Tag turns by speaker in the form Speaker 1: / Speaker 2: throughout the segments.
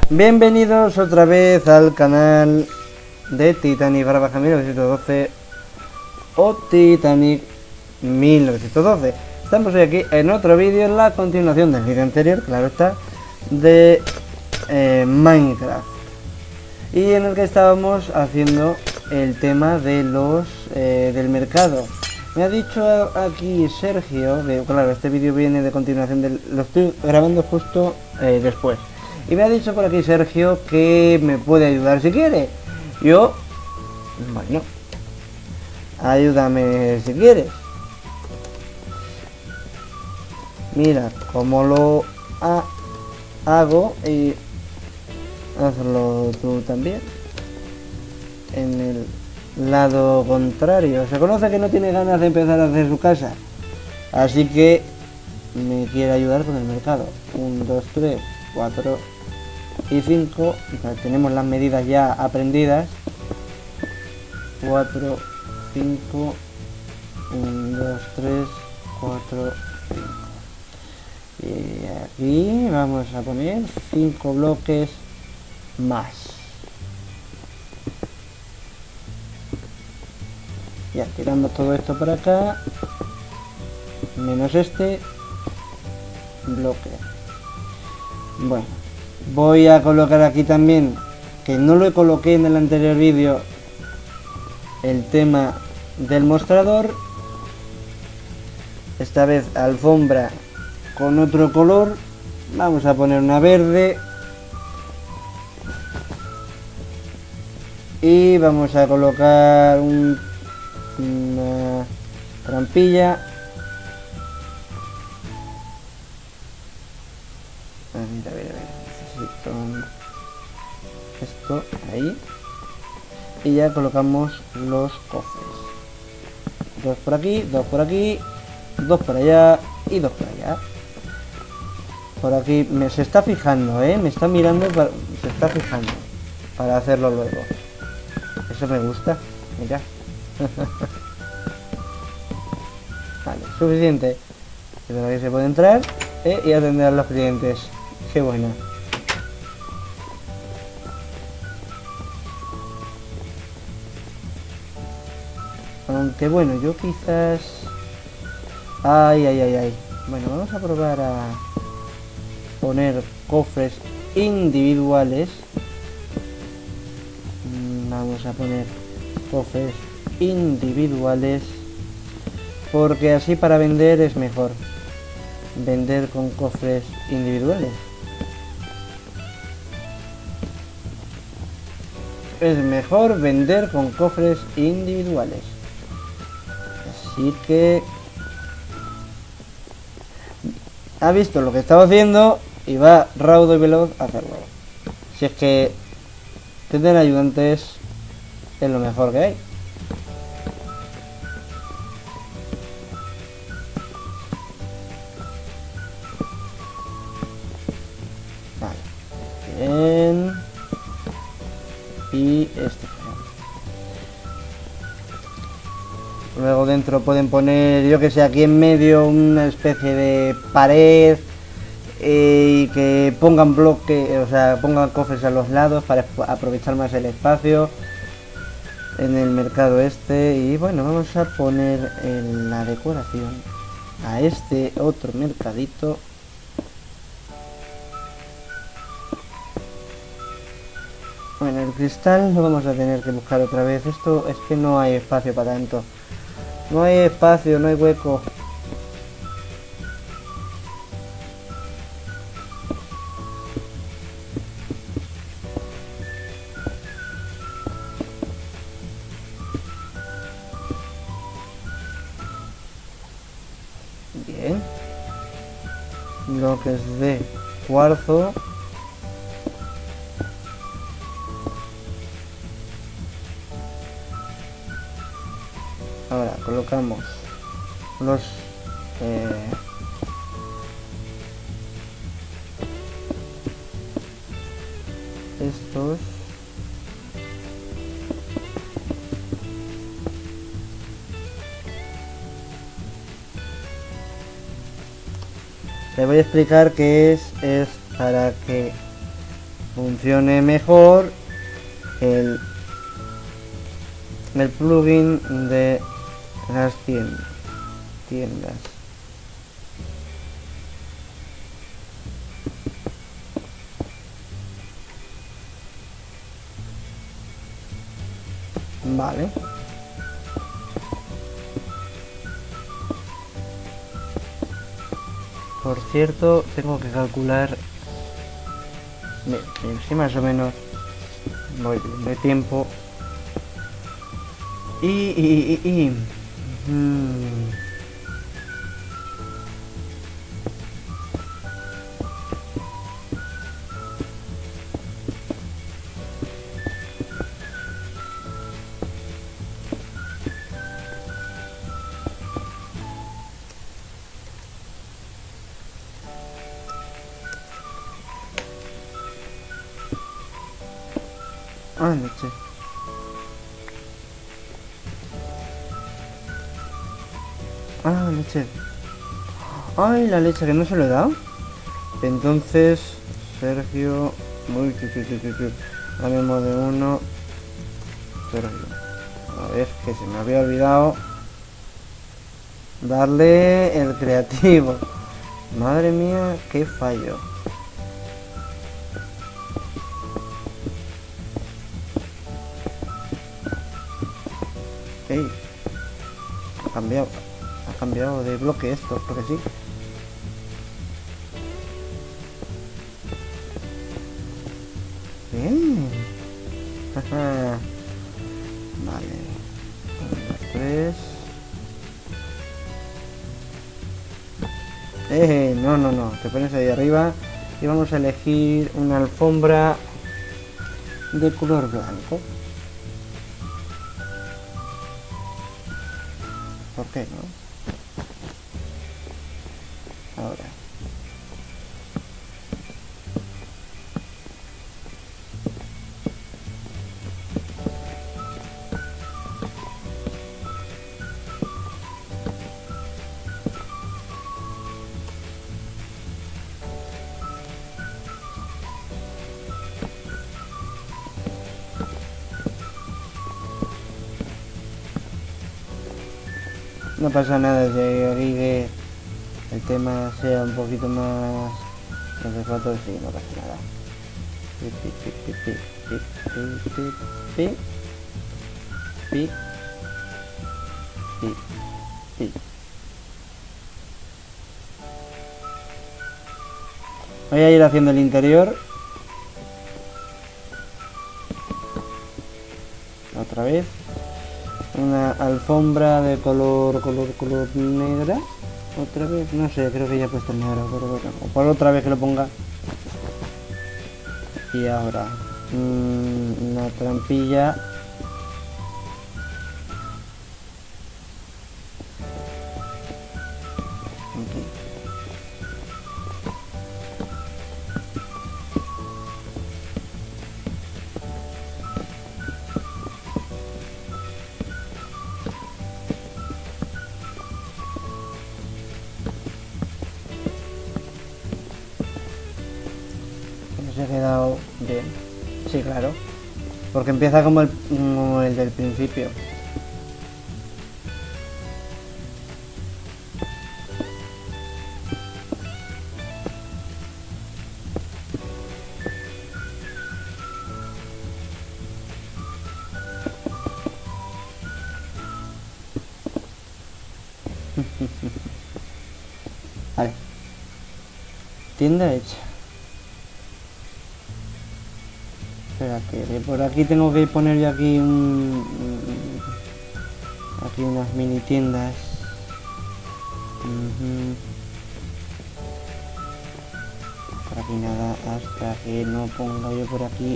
Speaker 1: Bienvenidos otra vez al canal de Titanic / 1912 o Titanic 1912. Estamos hoy aquí en otro vídeo, en la continuación del vídeo anterior, claro está, de Minecraft, y en el que estábamos haciendo el tema de los del mercado. Me ha dicho aquí Sergio, que claro, este vídeo viene de continuación, lo estoy grabando justo después. Y me ha dicho por aquí Sergio que me puede ayudar si quiere. Yo, bueno, ayúdame si quieres. Mira cómo lo hago y hazlo tú también. En el lado contrario. Se conoce que no tiene ganas de empezar a hacer su casa. Así que me quiere ayudar con el mercado. 1, 2, 3, 4 y 5. Tenemos las medidas ya aprendidas. 4, 5, 1, 2, 3, 4, 5. Y aquí vamos a poner 5 bloques más. Ya tiramos todo esto para acá, menos este bloque. Bueno, voy a colocar aquí también, que no lo coloqué en el anterior vídeo, el tema del mostrador. Esta vez alfombra con otro color. Vamos a poner una verde y vamos a colocar una trampilla. A ver, necesito esto ahí, y ya colocamos los cofres. 2 por aquí, 2 por aquí, 2 por allá y 2 por allá. Por aquí se está fijando, me está mirando, se está fijando para hacerlo luego. Eso me gusta, mira. Vale, suficiente. Pero aquí se puede entrar y atender a los clientes. Qué bueno. Aunque bueno, yo quizás... Ay. Bueno, vamos a probar a poner cofres individuales. Vamos a poner cofres individuales, porque así para vender es mejor vender con cofres individuales. Es mejor vender con cofres individuales. Así que ha visto lo que estaba haciendo y va raudo y veloz a hacerlo. Si es que tener ayudantes es lo mejor que hay. Vale. Bien. Y este. Luego dentro pueden poner, yo que sé, aquí en medio una especie de pared, y que pongan bloques, o sea, pongan cofres a los lados para aprovechar más el espacio en el mercado este. Y bueno, vamos a poner en la decoración a este otro mercadito. Bueno, el cristal lo vamos a tener que buscar otra vez. Esto es que no hay espacio para tanto. No hay espacio, no hay hueco. Bien. Bloques de cuarzo. Ahora colocamos los estos. Le voy a explicar qué es para que funcione mejor el plugin de las tiendas. Vale. Por cierto, tengo que calcular. Si más o menos voy de tiempo. Ah, leche. Ah, leche. Ay, la leche que no se lo he dado. Entonces, Sergio. Uy, cambiamos de uno. Sergio. A ver, que se me había olvidado darle el creativo. Madre mía, qué fallo. Ey, ha cambiado de bloque esto, porque sí. Bien. Vale. 1, 2, 3. No. Te pones ahí arriba y vamos a elegir una alfombra de color blanco. ¿Por qué no? Ahora. No pasa nada si aquí que el tema sea un poquito más de fotos, sí, no pasa nada. Voy a ir haciendo el interior otra vez. Una alfombra de color negra. Otra vez, no sé, creo que ya he puesto el negro, pero bueno, o por otra vez que lo ponga. Y ahora una trampilla. Aquí. Se ha quedado bien. Sí, claro. Porque empieza como el del principio. Vale. Tienda hecha. Espera, que por aquí tengo que poner yo aquí aquí unas mini tiendas. Por aquí nada, hasta que no ponga yo por aquí.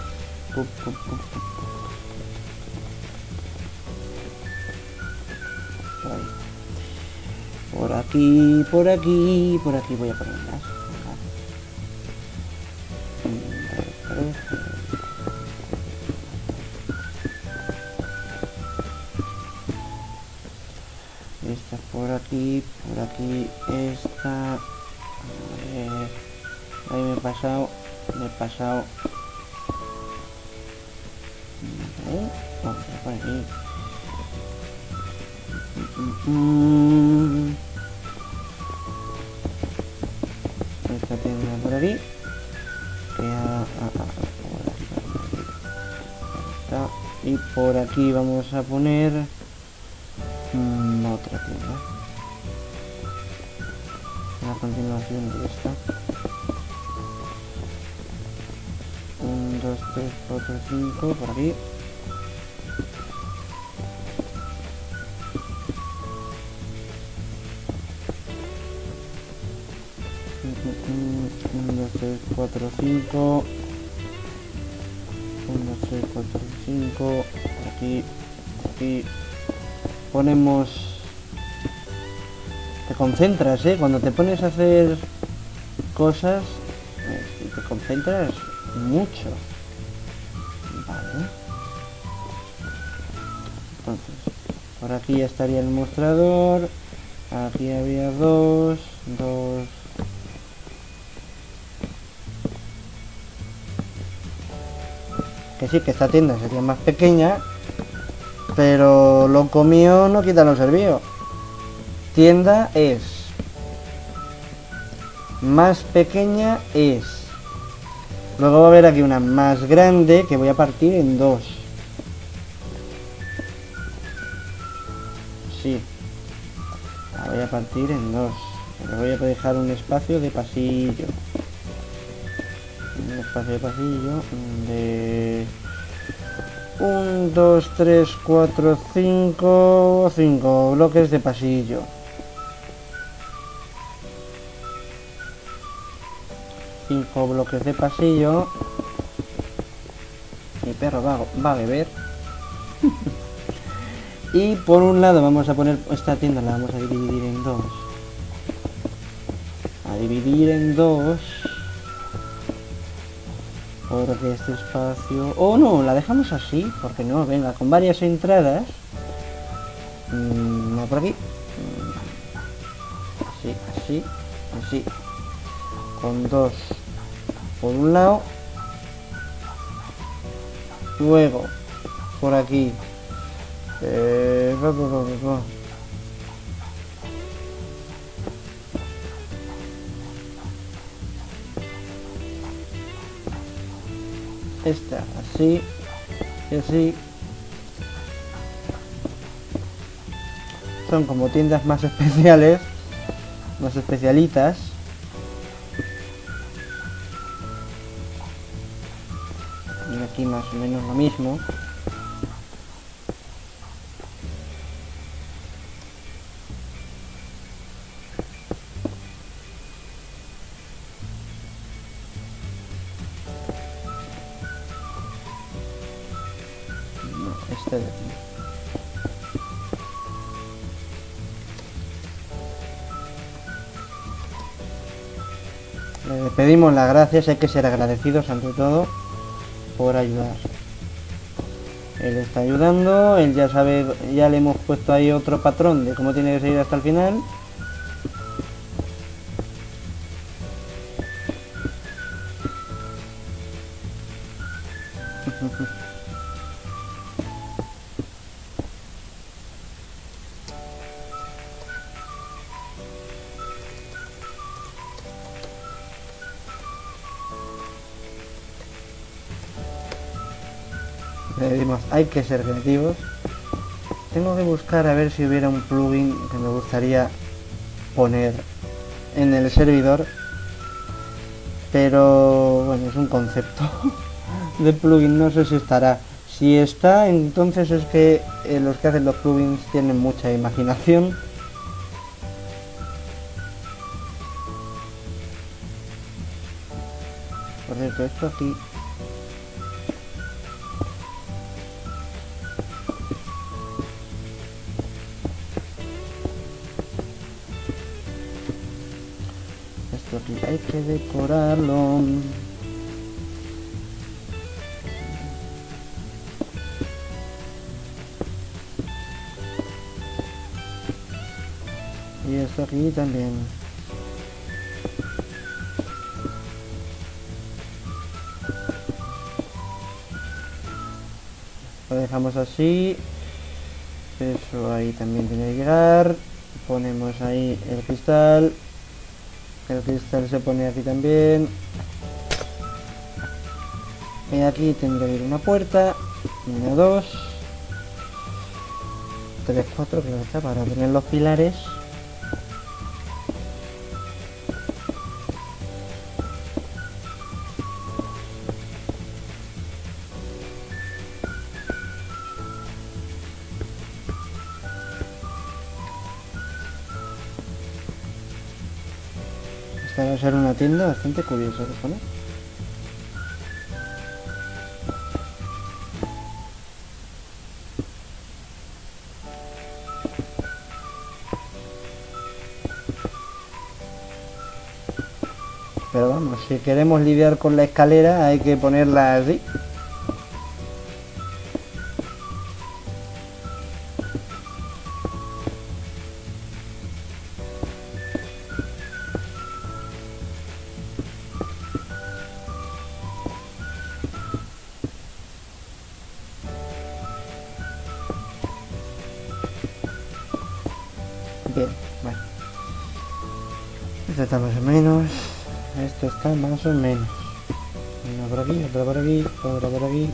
Speaker 1: Por aquí voy a ponerlas. Esta por aquí esta. A ver, ahí me he pasado. Me he pasado. Por aquí. Esta tienda por aquí. Y por aquí vamos a poner otra tienda. La continuación de esta. 1, 2, 3, 4, 5 por aquí. Un, 2, 3, 4, 5. 1, 2, 3, 4, 5. Aquí, aquí. Ponemos. Te concentras, cuando te pones a hacer cosas, te concentras mucho. Vale. Entonces, por aquí ya estaría el mostrador. Aquí había dos. Que sí, que esta tienda sería más pequeña, pero lo comido no quita lo servido. Tienda es más pequeña es. Luego va a haber aquí una más grande que voy a partir en dos. Sí, la voy a partir en dos. Le voy a dejar un espacio de pasillo. Un espacio de pasillo de 1, 2, 3, 4, 5 bloques de pasillo. Cinco bloques de pasillo. Mi perro va a beber. Y por un lado vamos a poner esta tienda, la vamos a dividir en dos. Porque este espacio... Oh no, la dejamos así, porque no, venga, con varias entradas. No, por aquí. Así. Con dos por un lado. Luego, por aquí. Esta, así. Y así. Son como tiendas más especiales. Más especialitas. Y aquí más o menos lo mismo. No, este de aquí. Le pedimos las gracias, hay que ser agradecidos ante todo por ayudar. Él está ayudando, él ya sabe, ya le hemos puesto ahí otro patrón de cómo tiene que seguir hasta el final. Le decimos, hay que ser creativos. Tengo que buscar a ver si hubiera un plugin que me gustaría poner en el servidor, pero bueno, es un concepto de plugin, no sé si estará. Si está, entonces es que los que hacen los plugins tienen mucha imaginación. Por cierto, esto aquí... Esto aquí hay que decorarlo. Y esto aquí también. Lo dejamos así. Eso ahí también tiene que llegar. Ponemos ahí el cristal. El cristal se pone aquí también. Y aquí tendría que ir una puerta. 1, 2, 3, 4, creo que está para tener los pilares. Esta va a ser una tienda bastante curiosa de poner. Pero vamos, si queremos lidiar con la escalera hay que ponerla así. Bien, bueno. Esto está más o menos. Esto está más o menos. Una por aquí, otra por aquí, otra por aquí.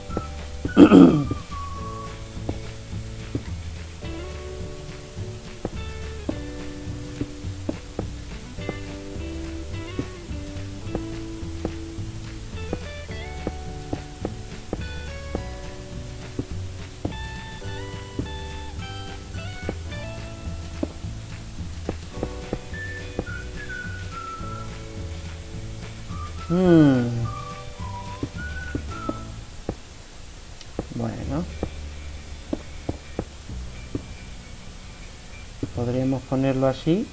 Speaker 1: Bueno, podríamos ponerlo así.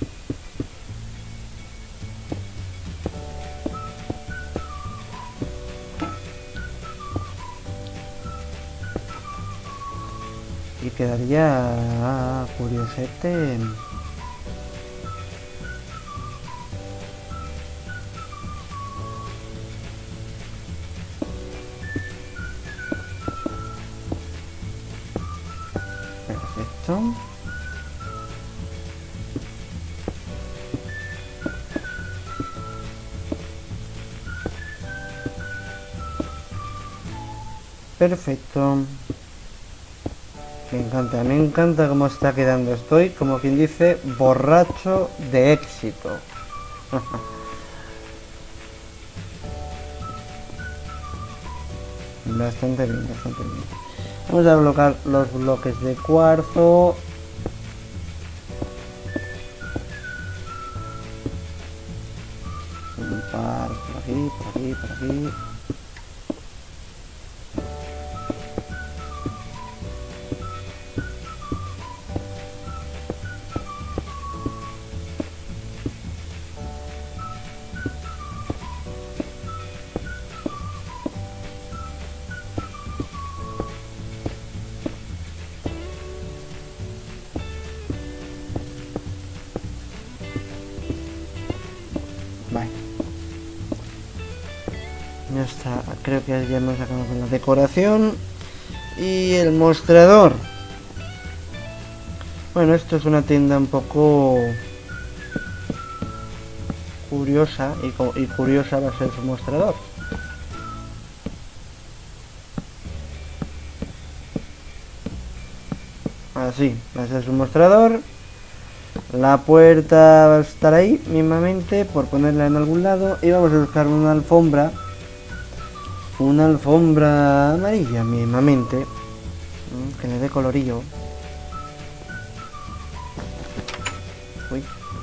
Speaker 1: Y quedaría curiosete. Perfecto. Perfecto. Me encanta cómo está quedando. Estoy, como quien dice, borracho de éxito. Bastante bien, bastante bien. Vamos a colocar los bloques de cuarzo. Un par por aquí, por aquí, por aquí. Vale. Ya está, creo que ya hemos acabado con la decoración. Y el mostrador. Bueno, esto es una tienda un poco curiosa y curiosa va a ser su mostrador. Así, va a ser su mostrador. La puerta va a estar ahí mismamente por ponerla en algún lado. Y vamos a buscar una alfombra. Una alfombra amarilla mismamente. Que le dé colorillo. Uy.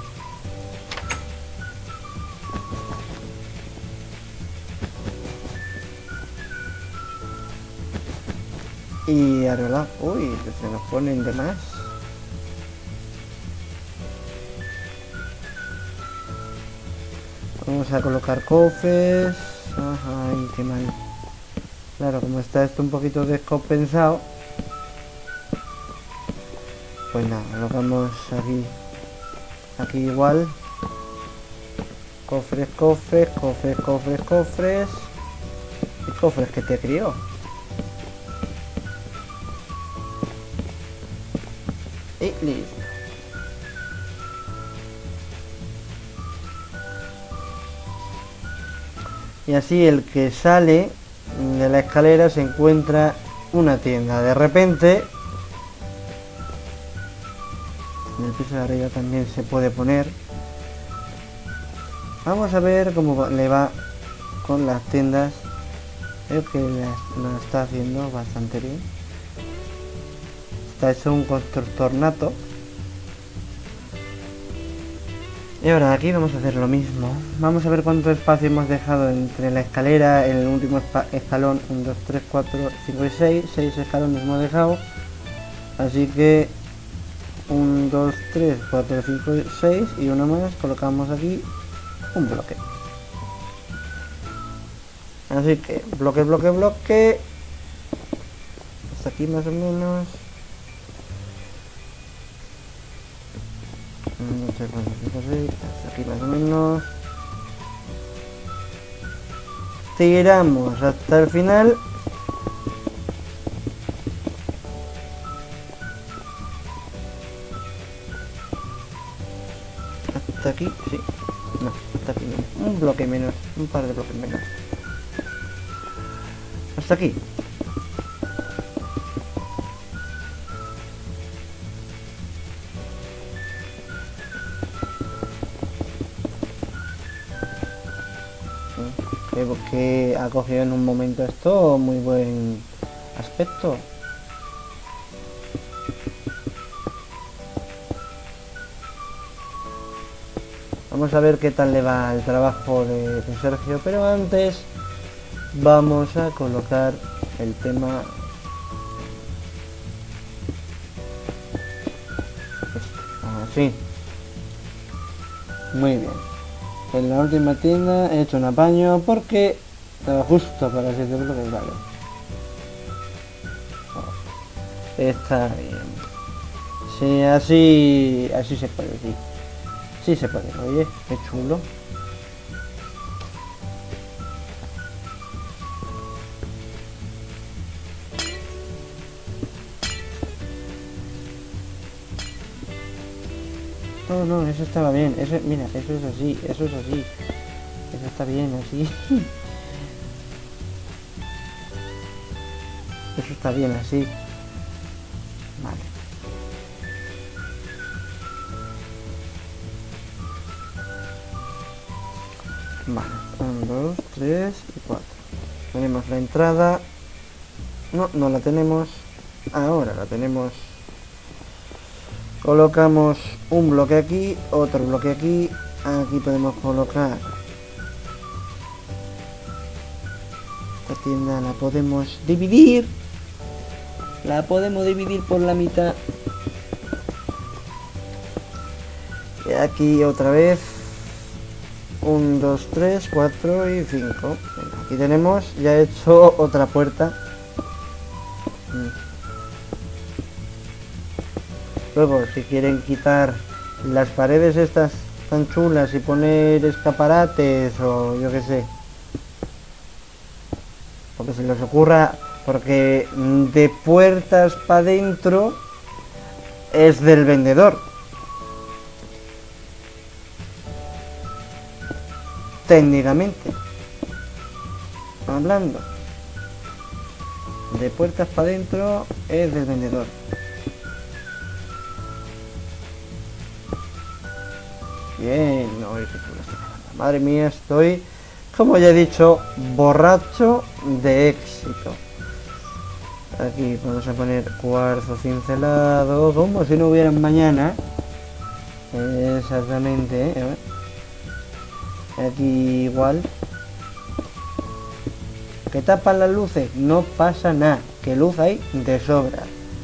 Speaker 1: Y ahora, uy, que se nos ponen de más. Vamos a colocar cofres. Ay, qué mal. Claro, como está esto un poquito descompensado. Pues nada, colocamos aquí. Aquí igual. Cofres, cofres, cofres, cofres, cofres. ¿Qué cofres que te crió? Y listo. Y así el que sale de la escalera se encuentra una tienda. De repente, en el piso de arriba también se puede poner. Vamos a ver cómo le va con las tiendas. Creo que lo está haciendo bastante bien. Está hecho un constructor nato. Y ahora aquí vamos a hacer lo mismo. Vamos a ver cuánto espacio hemos dejado entre la escalera, el último escalón. 1, 2, 3, 4, 5 y 6. 6 escalones hemos dejado. Así que 1, 2, 3, 4, 5 y 6. Y uno más. Colocamos aquí un bloque. Así que bloque, bloque, bloque. Hasta aquí más o menos. 1, 2, 3, 4, 5, 6. Hasta aquí más o menos. Tiramos hasta el final. Hasta aquí, sí. No, hasta aquí no. Un bloque menos. Un par de bloques menos. Hasta aquí. Creo que ha cogido en un momento esto muy buen aspecto. Vamos a ver qué tal le va el trabajo de Sergio, pero antes vamos a colocar el tema así. Muy bien. En la última tienda he hecho un apaño porque estaba justo para 7 bloques, vale. Está bien. Sí, así se puede, sí. Sí se puede, oye, qué chulo. No, no, eso estaba bien. Eso, mira, eso es así, eso es así. Eso está bien, así. Eso está bien, así. Vale. Vale, 1, 2, 3 y 4. Tenemos la entrada. No, no la tenemos. Ahora la tenemos. Colocamos un bloque aquí, otro bloque aquí. Aquí podemos colocar. Esta tienda la podemos dividir. La podemos dividir por la mitad. Y aquí otra vez. 1, 2, 3, 4 y 5. Aquí tenemos ya hecho otra puerta. Luego, si quieren quitar las paredes estas tan chulas y poner escaparates o yo que sé, porque se les ocurra, porque de puertas para adentro es del vendedor. Técnicamente hablando, de puertas para adentro es del vendedor. Bien, no, madre mía, estoy, como ya he dicho, borracho de éxito. Aquí vamos a poner cuarzo cincelado, como si no hubiera mañana. Exactamente, ¿eh? Aquí igual. ¿Que tapan las luces? No pasa nada, que luz hay de sobra.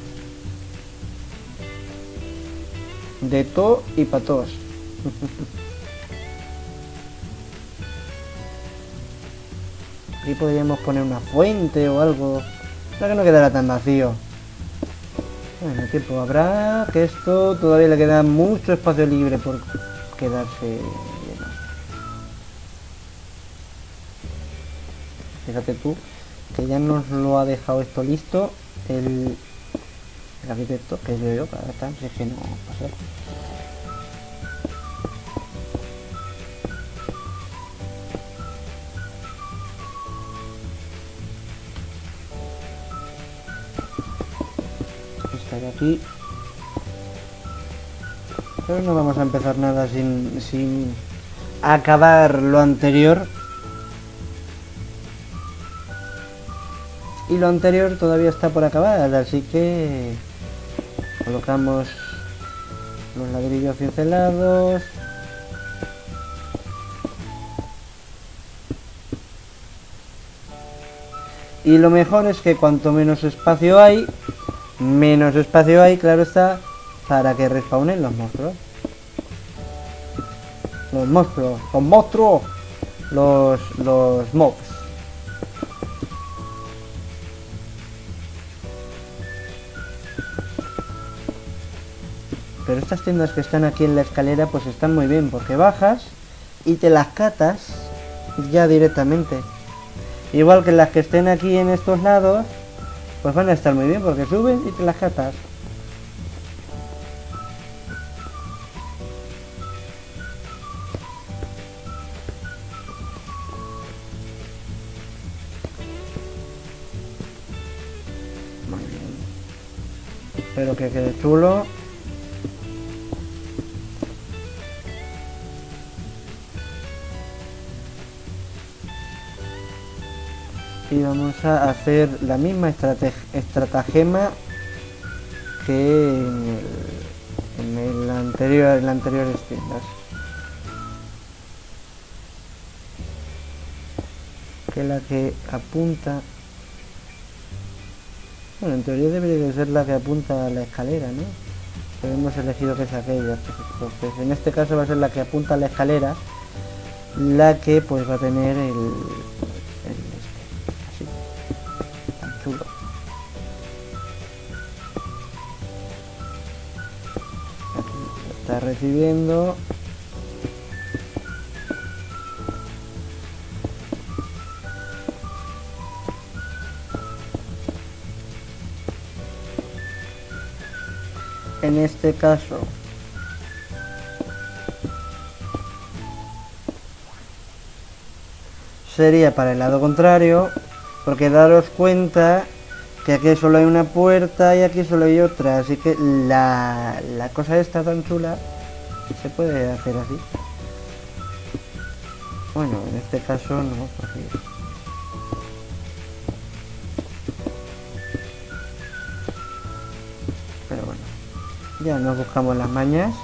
Speaker 1: De todo y pa' todos. Aquí podríamos poner una fuente o algo para que no quedara tan vacío. Bueno, tiempo habrá, que esto todavía le queda mucho espacio libre por quedarse lleno. Fíjate tú que ya nos lo ha dejado esto listo el arquitecto, que yo, para estar, si es que no pasa. Esta de aquí. Pero no vamos a empezar nada sin acabar lo anterior. Y lo anterior todavía está por acabar, así que colocamos los ladrillos cincelados. Y lo mejor es que cuanto menos espacio hay, claro está, para que respawnen los monstruos. Los mobs. Pero estas tiendas que están aquí en la escalera pues están muy bien, porque bajas y te las catas ya directamente. Igual que las que estén aquí en estos lados, pues van a estar muy bien, porque suben y te las catas. Muy bien. Espero que quede chulo. Y vamos a hacer la misma estratagema que en las anteriores tiendas. Que la que apunta... Bueno, en teoría debería de ser la que apunta a la escalera, ¿no? Pero hemos elegido que es aquella. Pues en este caso va a ser la que apunta a la escalera, la que pues va a tener así, tan chulo. Aquí lo está recibiendo. En este caso sería para el lado contrario, porque daros cuenta que aquí solo hay una puerta y aquí solo hay otra, así que la cosa esta tan chula se puede hacer así. Bueno, en este caso no, porque... pero bueno, ya nos buscamos las mañas.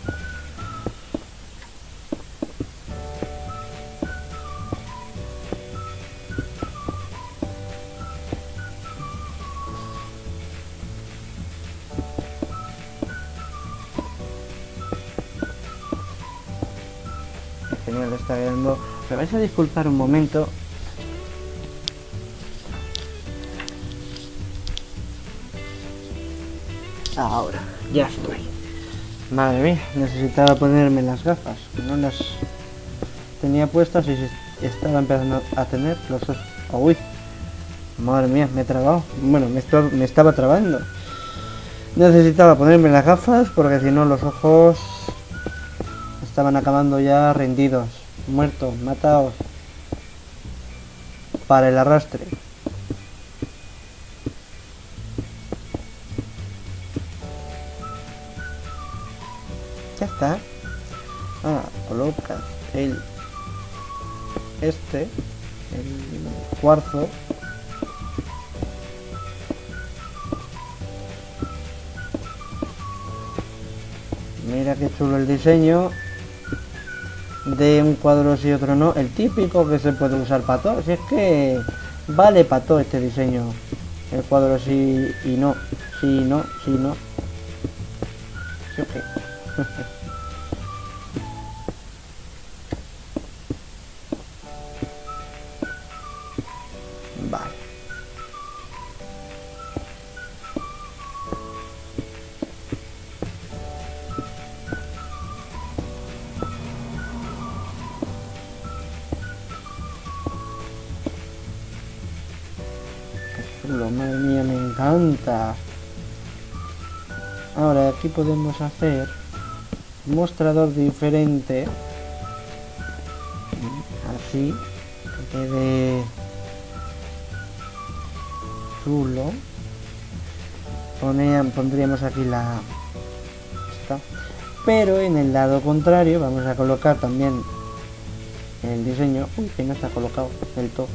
Speaker 1: Genial, está quedando. Me vais a disculpar un momento. Ahora, ya estoy. Madre mía, necesitaba ponerme las gafas. No las tenía puestas y estaba empezando a tener los ojos. Uy, madre mía, me he trabado. Bueno, me estaba trabando. Necesitaba ponerme las gafas porque si no los ojos estaban acabando ya rendidos, muertos, matados para el arrastre. Ya está. Coloca el cuarzo. Mira qué chulo el diseño de un cuadro sí y otro no. El típico que se puede usar para todo. Si es que vale para todo este diseño. El cuadro sí y no. Sí y no, sí y no. ¿Sí o qué? Vale. Qué chulo, madre mía, me encanta. Ahora aquí podemos hacer un mostrador diferente, así, que quede chulo. Pondríamos aquí la esta, pero en el lado contrario vamos a colocar también el diseño. Uy, que no está colocado del todo.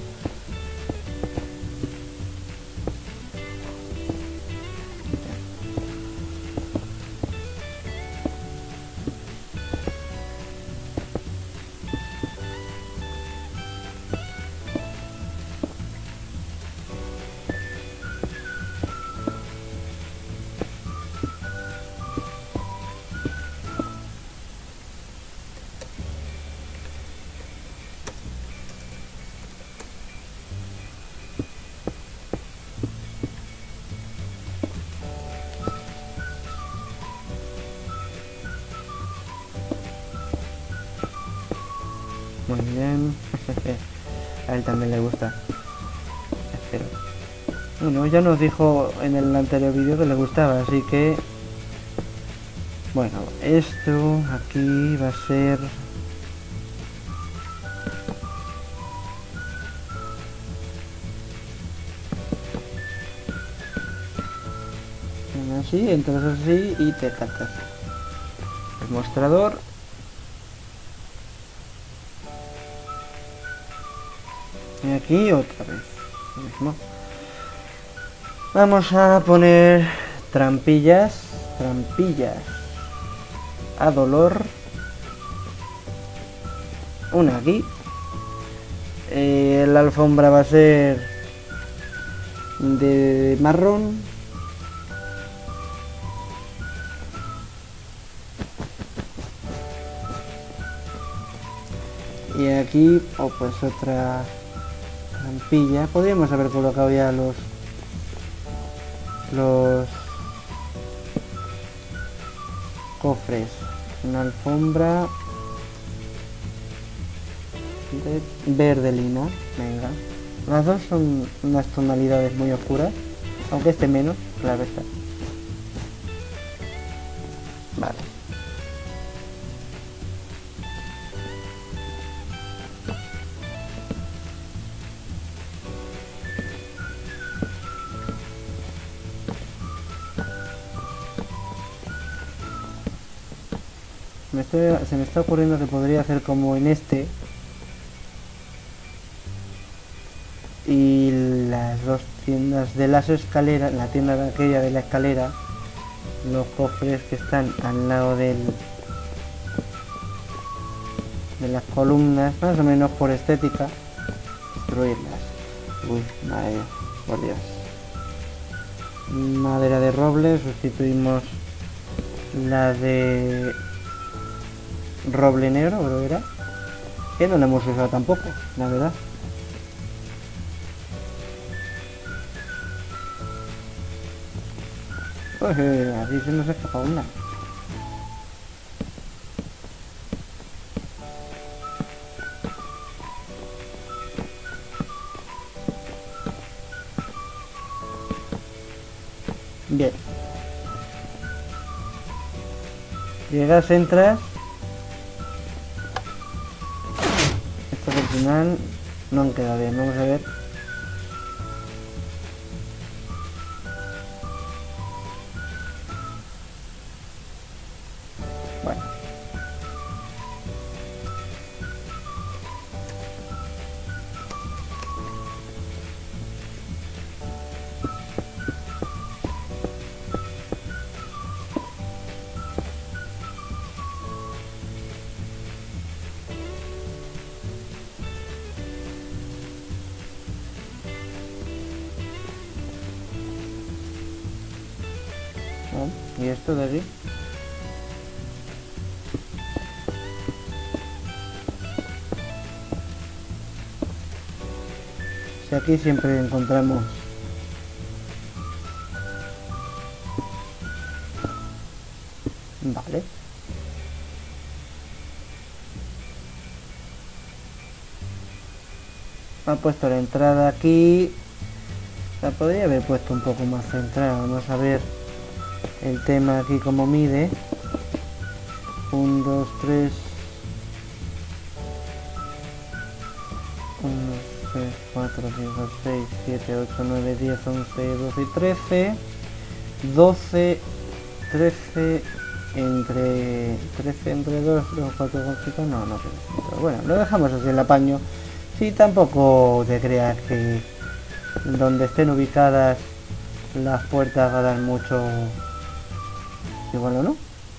Speaker 1: Muy bien. A él también le gusta. Espero. Bueno, ya nos dijo en el anterior vídeo que le gustaba, así que... Bueno, esto aquí va a ser... así, entras así y te captas. El mostrador. Y aquí otra vez. Lo mismo. Vamos a poner trampillas. Trampillas. A dolor. Una aquí. La alfombra va a ser de marrón. Y aquí, pues otra trampilla. Podríamos haber colocado ya los cofres. Una alfombra de verde lina. Venga. Las dos son unas tonalidades muy oscuras. Aunque este menos, claro está. Vale. Se me está ocurriendo que podría hacer como en este. Y las dos tiendas de las escaleras, la tienda de aquella de la escalera, los cofres que están al lado de las columnas, más o menos por estética, destruirlas. Uy, madre, por Dios. Madera de roble, sustituimos la de roble negro, creo que era, que no la hemos usado tampoco, la verdad. Pues así se nos escapa una. Bien. Llegas, entras. Esto al final no han quedado bien, vamos a ver. Bueno. ¿Y esto de aquí? Si aquí siempre encontramos vale. Ha puesto la entrada aquí. La podría haber puesto un poco más centrada. Vamos a ver el tema aquí como mide. 1, 2, 3. 1, 3, 4, 5, 6, 7, 8, 9, 10, 11, 12 y 13. 12, 13 entre 13 entre 2, 3, 4, 5, no, no tiene sentido. Bueno, lo dejamos así el apaño. Si tampoco te creas que donde estén ubicadas las puertas va a dar mucho igual o no.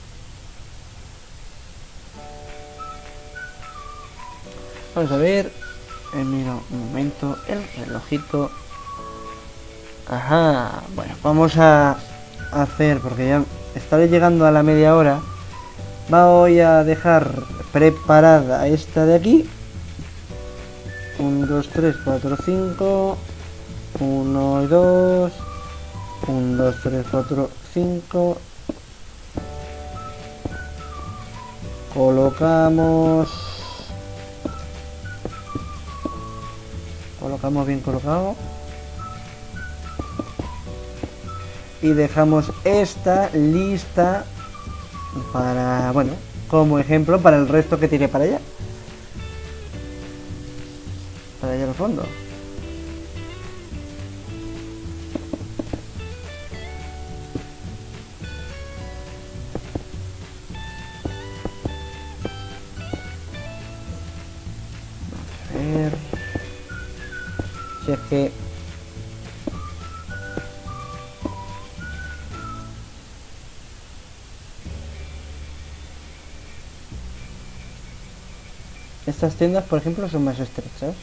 Speaker 1: Vamos a ver. Mira un momento el relojito. Ajá, bueno, vamos a hacer, porque ya estaré llegando a la media hora. Voy a dejar preparada esta de aquí. 1, 2, 3, 4, 5. 1 y 2. 1, 2, 3, 4, 5. Colocamos bien colocado. Y dejamos esta lista para, bueno, como ejemplo para el resto que tiré para allá. Para allá al fondo. A ver. Si es que estas tiendas, por ejemplo, son más estrechas.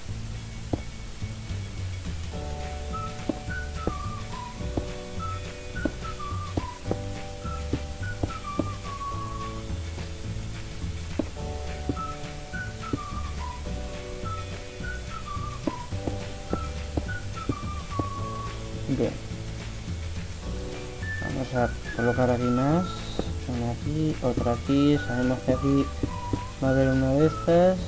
Speaker 1: Bien. Vamos a colocar aquí más. Una aquí, otra aquí. Sabemos que aquí va a haber una de estas.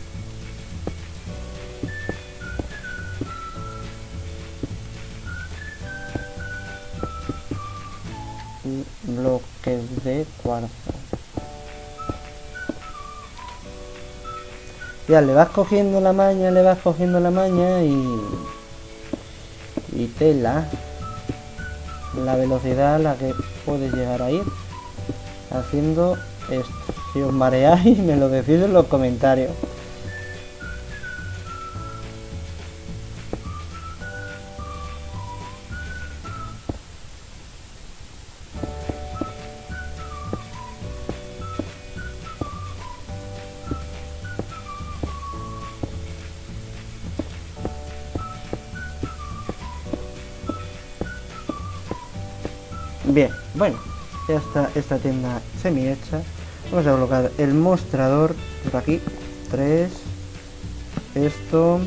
Speaker 1: Y bloques de cuarzo. Ya le vas cogiendo la maña, y tela la velocidad a la que puedes llegar a ir haciendo esto. Si os mareáis, me lo decís en los comentarios. Bien, bueno, ya está esta tienda semi hecha. Vamos a colocar el mostrador por aquí. 3. Esto.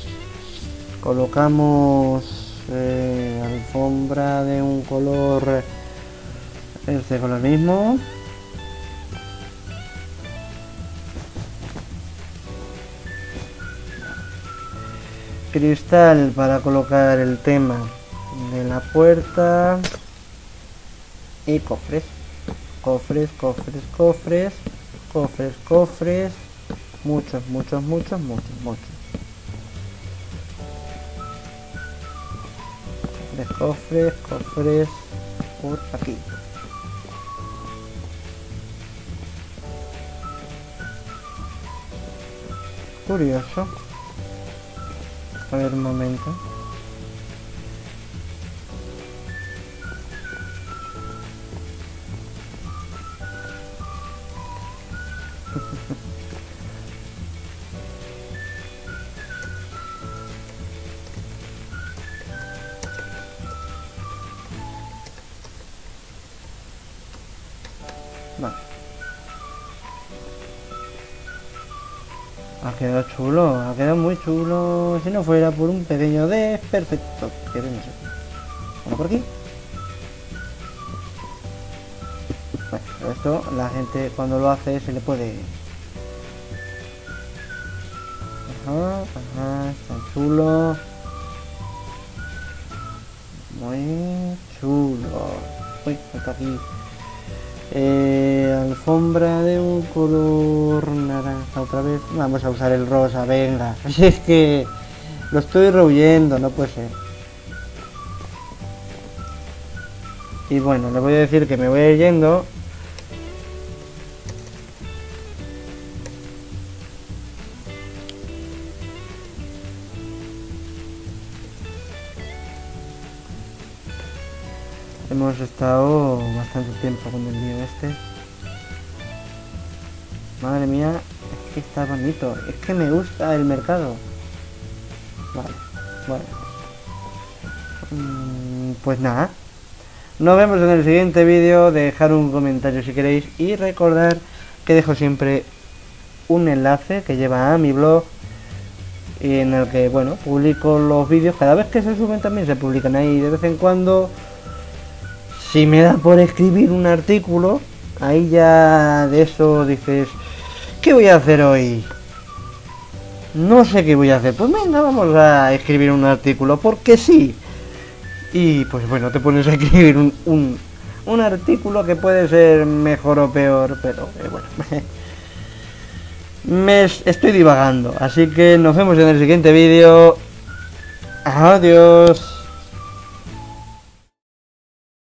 Speaker 1: Colocamos alfombra de un color. Este color mismo. Cristal para colocar el tema de la puerta. Y cofres. Cofres. Muchos. Cofres por aquí. Curioso. A ver un momento. Vale. Ha quedado chulo, ha quedado muy chulo. Si no fuera por un pequeño desperfecto que no sé. Bueno, por aquí. Bueno, pero esto la gente cuando lo hace se le puede. Ajá, está chulo. Muy chulo. Uy, está aquí. Alfombra de un color naranja otra vez. Vamos a usar el rosa, venga. Es que lo estoy rehuyendo, no puede ser. Y bueno, le voy a decir que me voy a ir yendo. Hemos estado bastante tiempo con el lío este. Madre mía, es que está bonito. Es que me gusta el mercado. Vale, bueno. Pues nada. Nos vemos en el siguiente vídeo. Dejar un comentario si queréis. Y recordar que dejo siempre un enlace que lleva a mi blog. Y en el que, bueno, publico los vídeos. Cada vez que se suben también se publican ahí de vez en cuando. Si me da por escribir un artículo, ahí ya de eso dices, ¿qué voy a hacer hoy? No sé qué voy a hacer. Pues venga, vamos a escribir un artículo, porque sí. Y pues bueno, te pones a escribir un artículo que puede ser mejor o peor, pero bueno. Estoy divagando, así que nos vemos en el siguiente vídeo. Adiós.